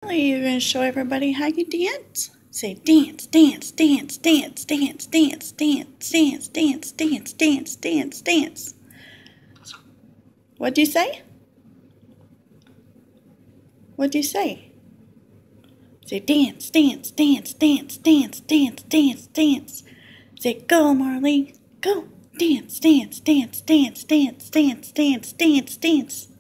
You're going to show everybody how you dance. Say dance, dance, dance, dance, dance, dance, dance, dance, dance, dance, dance, dance, dance. What'd you say? What'd you say? Say dance, dance, dance, dance, dance, dance, dance, dance. Say go, Marley, go. Dance, dance, dance, dance, dance, dance, dance, dance, dance.